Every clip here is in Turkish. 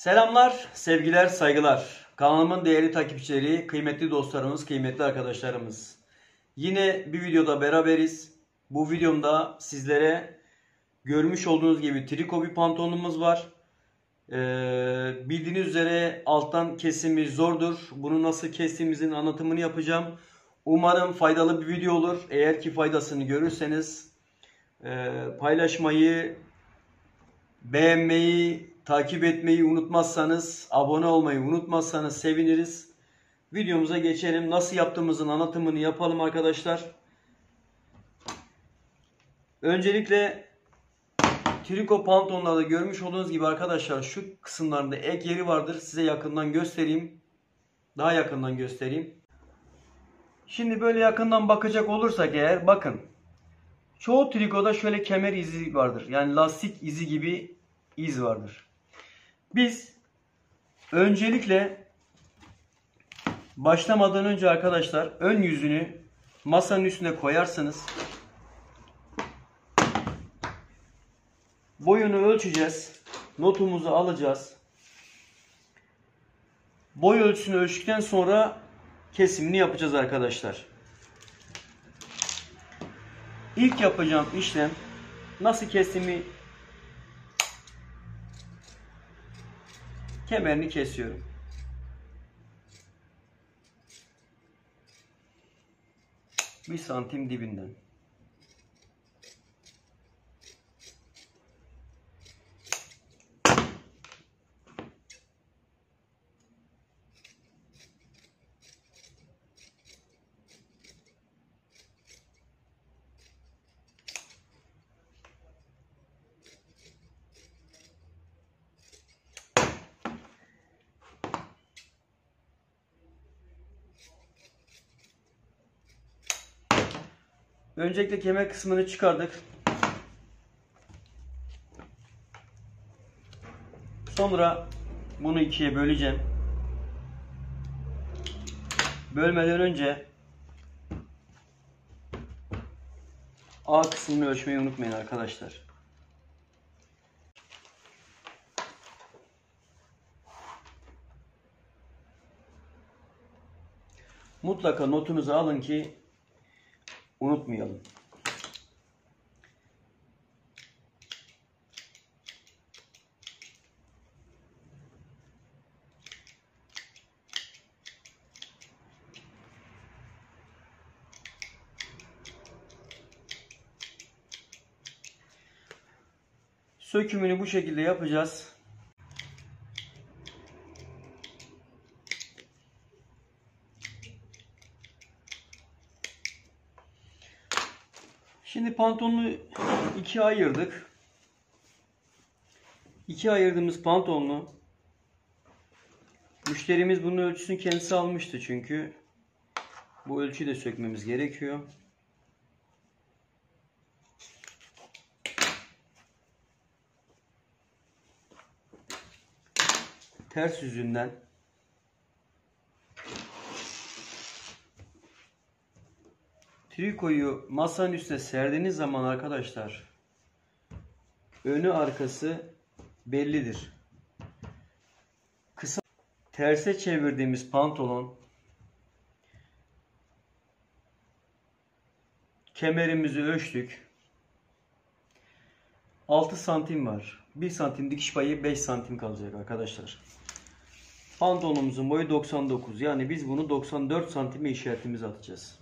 Selamlar, sevgiler, saygılar. Kanalımın değerli takipçileri, kıymetli dostlarımız, kıymetli arkadaşlarımız. Yine bir videoda beraberiz. Bu videomda sizlere görmüş olduğunuz gibi triko bir pantolonumuz var. Bildiğiniz üzere alttan kesimi zordur. Bunu nasıl kestiğimizin anlatımını yapacağım. Umarım faydalı bir video olur. Eğer ki faydasını görürseniz paylaşmayı, beğenmeyi, takip etmeyi unutmazsanız, abone olmayı unutmazsanız seviniriz. Videomuza geçelim. Nasıl yaptığımızın anlatımını yapalım arkadaşlar. Öncelikle triko pantolonlarda görmüş olduğunuz gibi arkadaşlar şu kısımlarında ek yeri vardır. Size yakından göstereyim. Daha yakından göstereyim. Şimdi böyle yakından bakacak olursak eğer bakın. Çoğu trikoda şöyle kemer izi vardır. Yani lastik izi gibi iz vardır. Biz öncelikle başlamadan önce arkadaşlar ön yüzünü masanın üstüne koyarsınız. Boyunu ölçeceğiz. Notumuzu alacağız. Boy ölçüsünü ölçtükten sonra kesimini yapacağız arkadaşlar. İlk yapacağım işlem nasıl kesimi, kemerini kesiyorum. Bir santim dibinden. Öncelikle kemer kısmını çıkardık. Sonra bunu ikiye böleceğim. Bölmeden önce A kısmını ölçmeyi unutmayın arkadaşlar. Mutlaka notunuzu alın ki unutmayalım. Sökümünü bu şekilde yapacağız. Şimdi pantolonu ikiye ayırdık. İkiye ayırdığımız pantolonu müşterimiz bunun ölçüsünü kendisi almıştı çünkü bu ölçüyü de sökmemiz gerekiyor. Ters yüzünden trikoyu masanın üstüne serdiğiniz zaman arkadaşlar önü arkası bellidir. Kısa terse çevirdiğimiz pantolon kemerimizi ölçtük. 6 santim var. 1 santim dikiş payı 5 santim kalacak arkadaşlar. Pantolonumuzun boyu 99. Yani biz bunu 94 santime işaretimizi atacağız.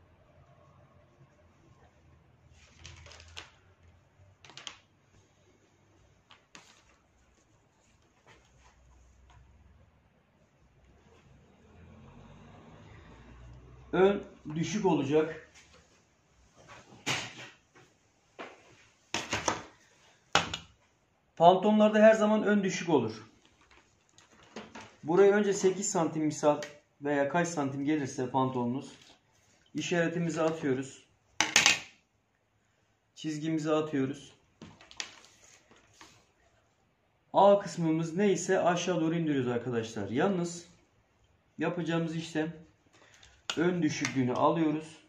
Ön düşük olacak. Pantolonlarda her zaman ön düşük olur. Buraya önce 8 santim misal veya kaç santim gelirse pantolonunuz işaretimizi atıyoruz. Çizgimizi atıyoruz. A kısmımız neyse aşağı doğru indiriyoruz arkadaşlar. Yalnız yapacağımız işlem ön düşüklüğünü alıyoruz.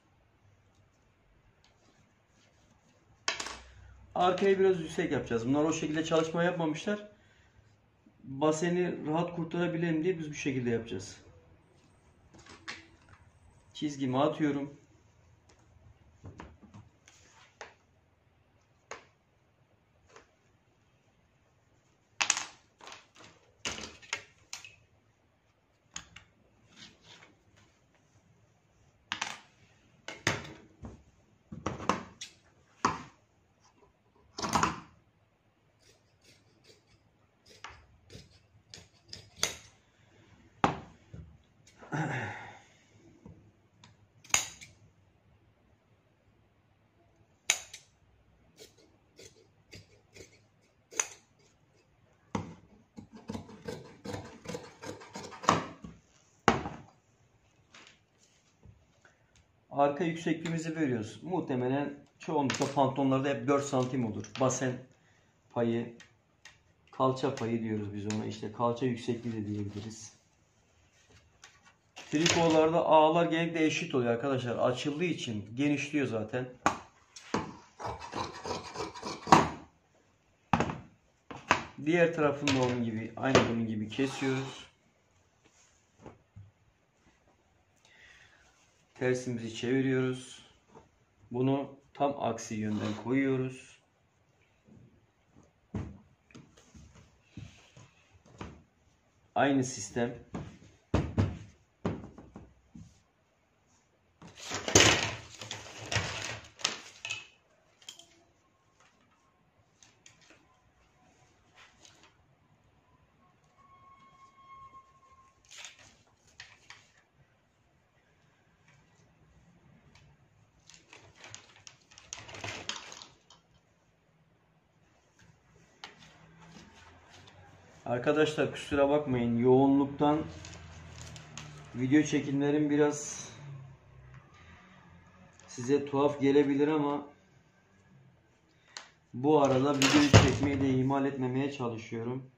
Arkaya biraz yüksek yapacağız. Bunlar o şekilde çalışma yapmamışlar. baseni rahat kurtarabilelim diye biz bu şekilde yapacağız. Çizgimi atıyorum. Arka yüksekliğimizi veriyoruz. Muhtemelen çoğunlukla pantolonlarda hep 4 santim olur. Basen payı, kalça payı diyoruz biz ona. İşte kalça yüksekliği de diyebiliriz. Trikolarda ağlar genellikle eşit oluyor arkadaşlar. Açıldığı için genişliyor zaten. Diğer tarafını da onun gibi, aynı bunun gibi kesiyoruz. Tersimizi çeviriyoruz. Bunu tam aksi yönden koyuyoruz. Aynı sistem. Arkadaşlar kusura bakmayın, yoğunluktan video çekimlerim biraz size tuhaf gelebilir ama bu arada videoyu çekmeyi de ihmal etmemeye çalışıyorum.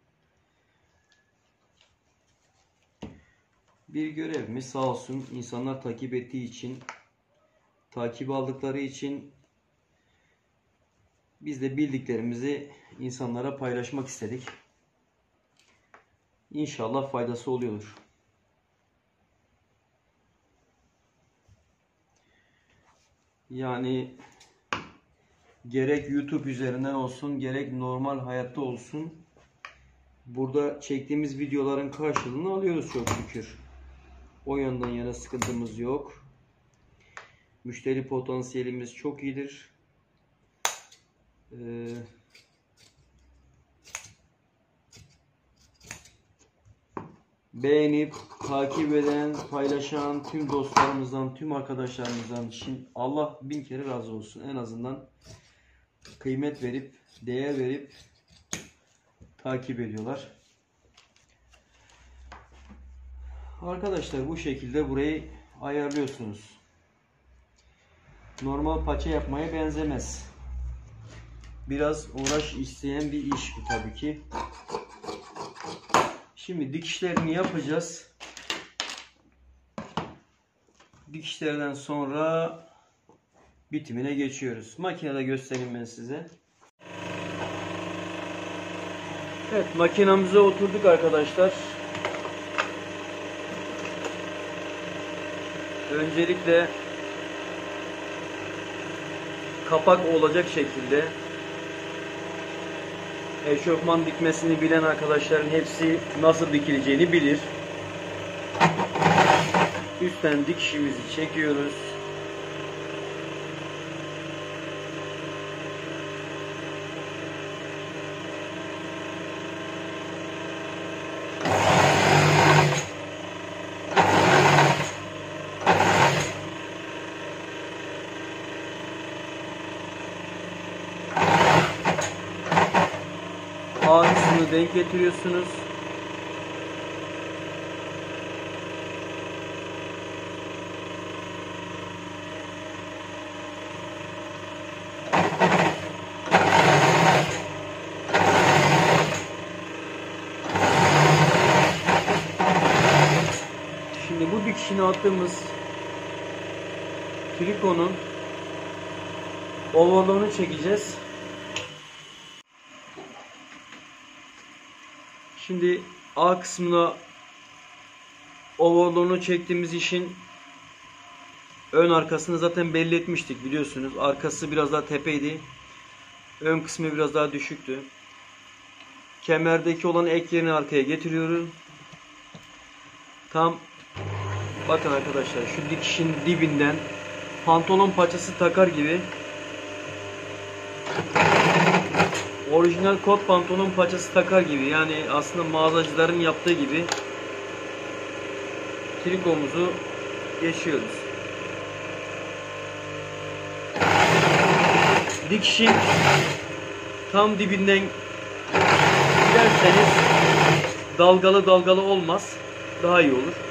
Bir görevimiz, sağ olsun insanlar takip ettiği için, takip aldıkları için biz de bildiklerimizi insanlara paylaşmak istedik. İnşallah faydası oluyordur. Yani gerek YouTube üzerinden olsun, gerek normal hayatta olsun, burada çektiğimiz videoların karşılığını alıyoruz çok şükür. O yönden yana sıkıntımız yok. Müşteri potansiyelimiz çok iyidir. Beğenip, takip eden, paylaşan tüm dostlarımızdan, tüm arkadaşlarımızdan şimdi Allah bin kere razı olsun. En azından kıymet verip, değer verip takip ediyorlar. Arkadaşlar bu şekilde burayı ayarlıyorsunuz. Normal paça yapmaya benzemez. Biraz uğraş isteyen bir iş bu tabii ki. Şimdi dikişlerini yapacağız. Dikişlerden sonra bitimine geçiyoruz. Makinede göstereyim ben size. Evet, makinamıza oturduk arkadaşlar. Öncelikle kapak olacak şekilde eşofman dikmesini bilen arkadaşların hepsi nasıl dikileceğini bilir. Üstten dikişimizi çekiyoruz. Ağrısını denk getiriyorsunuz. Şimdi bu dikişini attığımız trikonun ovalonu Şimdi A kısmına overlock'unu çektiğimiz işin ön arkasını zaten belli etmiştik biliyorsunuz. Arkası biraz daha tepeydi. Ön kısmı biraz daha düşüktü. Kemerdeki olan ek yerini arkaya getiriyorum. Tam bakın arkadaşlar şu dikişin dibinden pantolon paçası takar gibi orijinal kot pantolon paçası takar gibi, yani aslında mağazacıların yaptığı gibi trikomuzu geçiyoruz. Dikişin tam dibinden giderseniz dalgalı dalgalı olmaz. Daha iyi olur.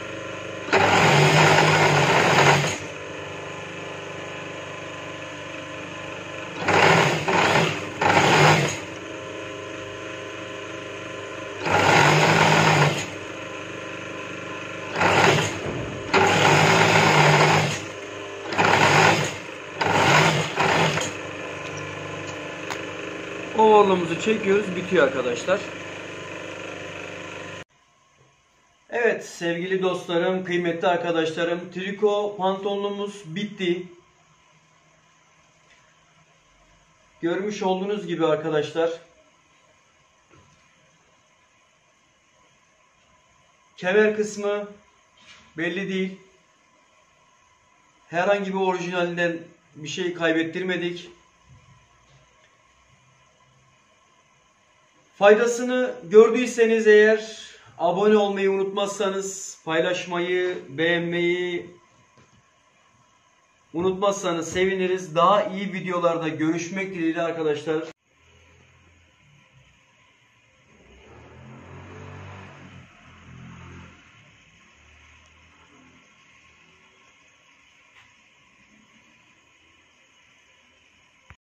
Overlock'umuzu çekiyoruz. Bitiyor arkadaşlar. Evet sevgili dostlarım, kıymetli arkadaşlarım, triko pantolonumuz bitti. Görmüş olduğunuz gibi arkadaşlar, kemer kısmı belli değil. Herhangi bir orijinalinden bir şey kaybettirmedik. Faydasını gördüyseniz eğer, abone olmayı unutmazsanız, paylaşmayı, beğenmeyi unutmazsanız seviniriz. Daha iyi videolarda görüşmek dileğiyle arkadaşlar.